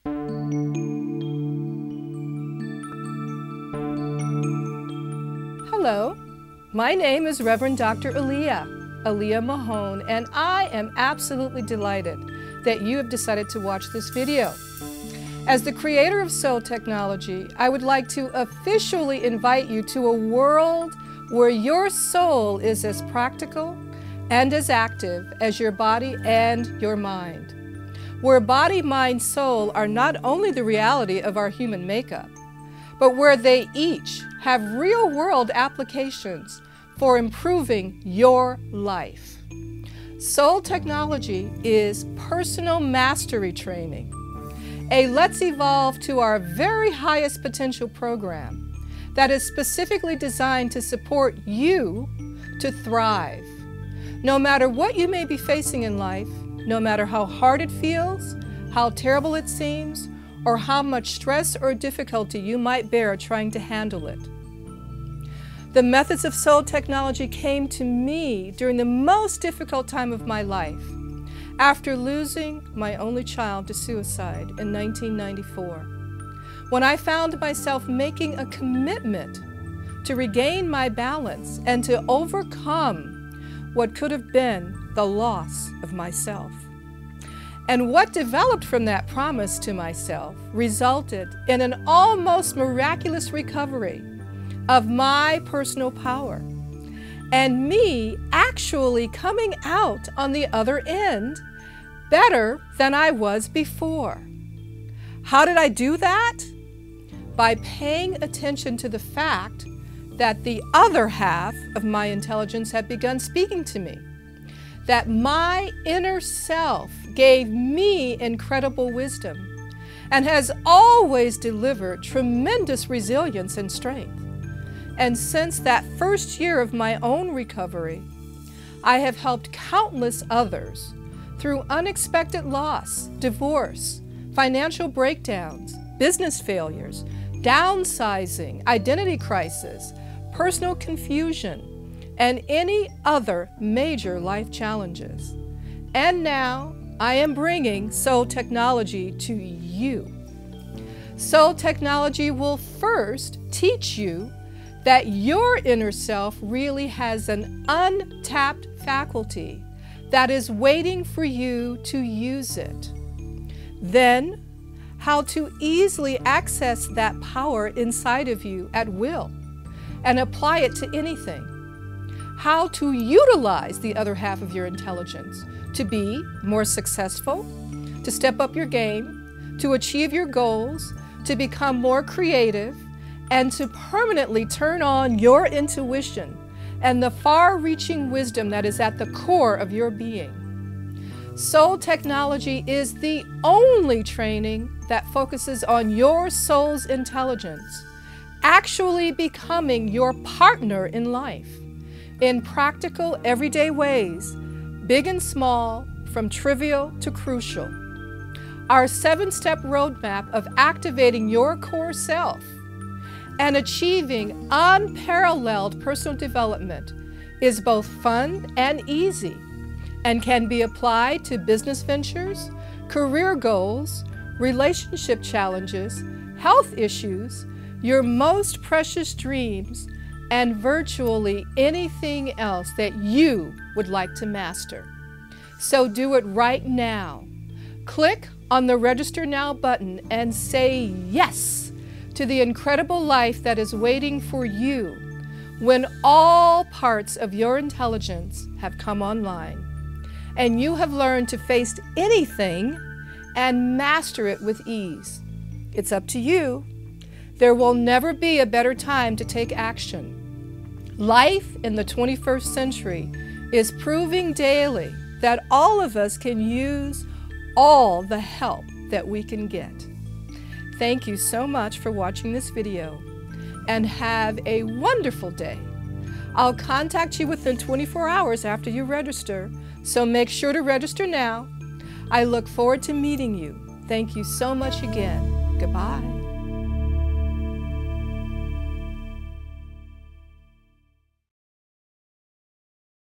Hello, my name is Reverend Dr. Aaliyah Mahone, and I am absolutely delighted that you have decided to watch this video. As the creator of Soul Technology, I would like to officially invite you to a world where your soul is as practical and as active as your body and your mind. Where body, mind, soul are not only the reality of our human makeup, but where they each have real-world applications for improving your life. Soul Technology is personal mastery training, a Let's Evolve to Our Very Highest Potential program that is specifically designed to support you to thrive. No matter what you may be facing in life, no matter how hard it feels, how terrible it seems, or how much stress or difficulty you might bear trying to handle it. The methods of Soul Technology came to me during the most difficult time of my life, after losing my only child to suicide in 1994, when I found myself making a commitment to regain my balance and to overcome what could have been the loss of myself. And what developed from that promise to myself resulted in an almost miraculous recovery of my personal power, and me actually coming out on the other end better than I was before. How did I do that? By paying attention to the fact that the other half of my intelligence had begun speaking to me, that my inner self gave me incredible wisdom and has always delivered tremendous resilience and strength. And since that first year of my own recovery, I have helped countless others through unexpected loss, divorce, financial breakdowns, business failures, downsizing, identity crisis, personal confusion, and any other major life challenges. And now I am bringing Soul Technology to you. Soul Technology will first teach you that your inner self really has an untapped faculty that is waiting for you to use it. Then, how to easily access that power inside of you at will and apply it to anything. How to utilize the other half of your intelligence to be more successful, to step up your game, to achieve your goals, to become more creative, and to permanently turn on your intuition and the far-reaching wisdom that is at the core of your being. Soul Technology is the only training that focuses on your soul's intelligence, actually becoming your partner in life, in practical, everyday ways, big and small, from trivial to crucial. Our 7-step roadmap of activating your core self and achieving unparalleled personal development is both fun and easy, and can be applied to business ventures, career goals, relationship challenges, health issues, your most precious dreams, and virtually anything else that you would like to master. So do it right now. Click on the Register Now button and say yes to the incredible life that is waiting for you when all parts of your intelligence have come online and you have learned to face anything and master it with ease. It's up to you. There will never be a better time to take action. Life in the 21st century is proving daily that all of us can use all the help that we can get. Thank you so much for watching this video, and have a wonderful day. I'll contact you within 24 hours after you register, so make sure to register now. I look forward to meeting you. Thank you so much again. Goodbye.